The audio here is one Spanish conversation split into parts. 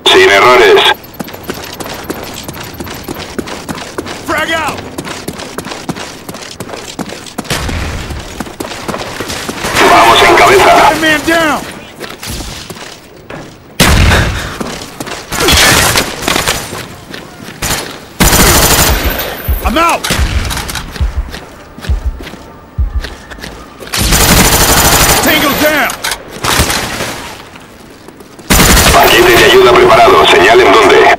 Sin errores. Frag out! Vamos en cabeza. Man down! I'm out! Tango down! Paquete de ayuda preparado. Señalen dónde.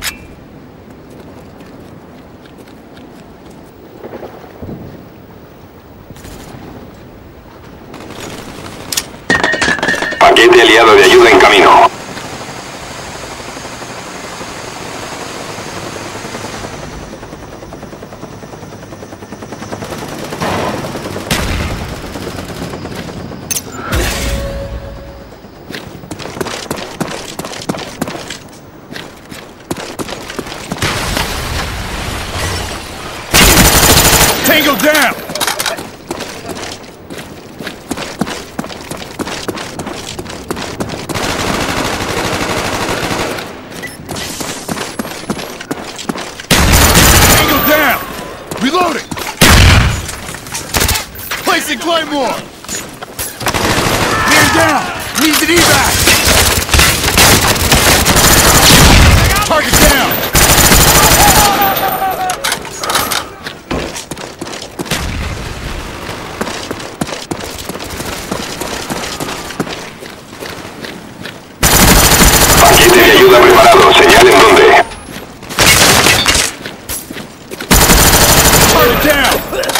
Paquete aliado de ayuda en camino. Tango down! Tango down! Reloading! Placing Claymore! Man down! Needs an evac! Target down! Paquete de ayuda preparado. Señalen dónde. Target down!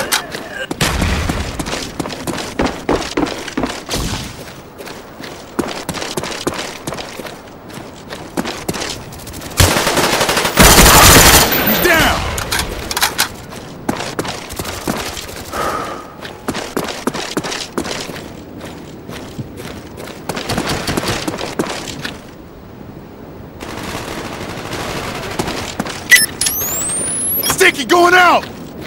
He's down! Sticky going out!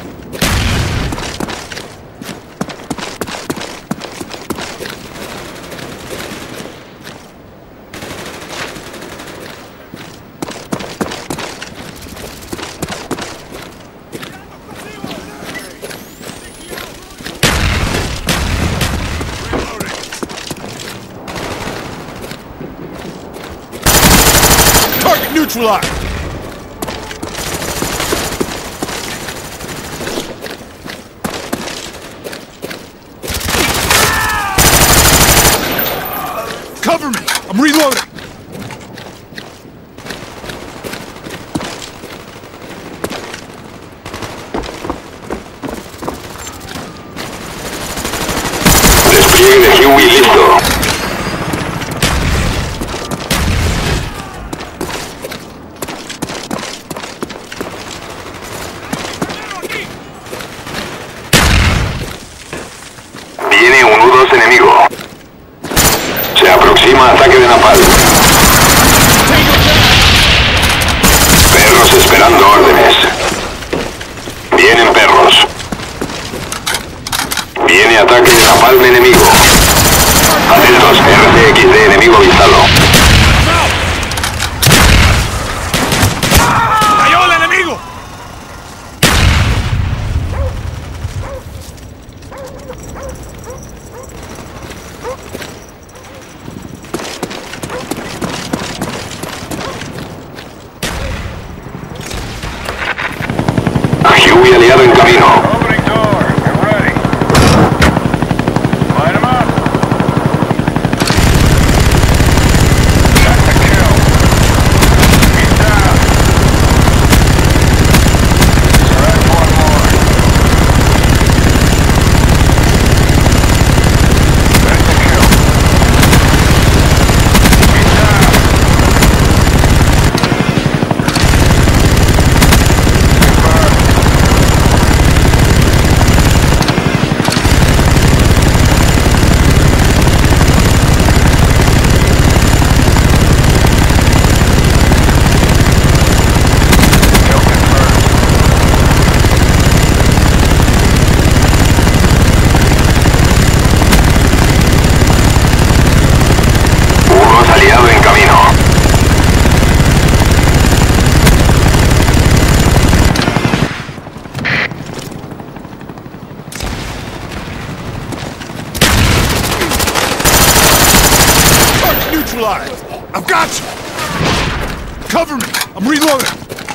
Target neutralized! Cover me! I'm reloading! Despliegue de Huey listo. Viene un U-2 enemigo. Se aproxima ataque de napalm. Perros esperando órdenes. Vienen perros. Viene ataque de napalm enemigo. Atentos, RCXD enemigo avistado. ¡Cayó el enemigo! Huey aliado en camino. Opening door. Get ready. Line 'em up. neutralized. I've got you. Cover me. I'm reloading.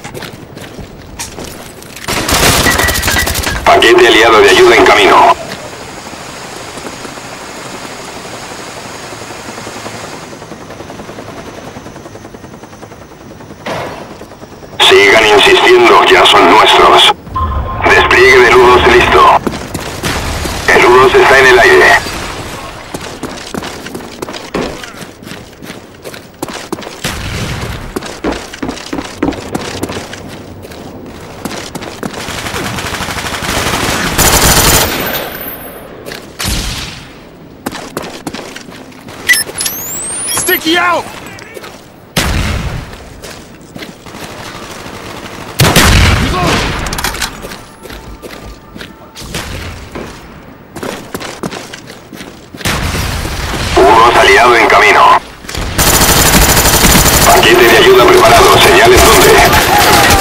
Paquete aliado de ayuda en camino. Sigan insistiendo, ya son nuestros. Despliegue del U-2 listo. El U-2 está en el aire. Sticky out! U-2 aliado en camino. Paquete de ayuda preparado, señalen dónde.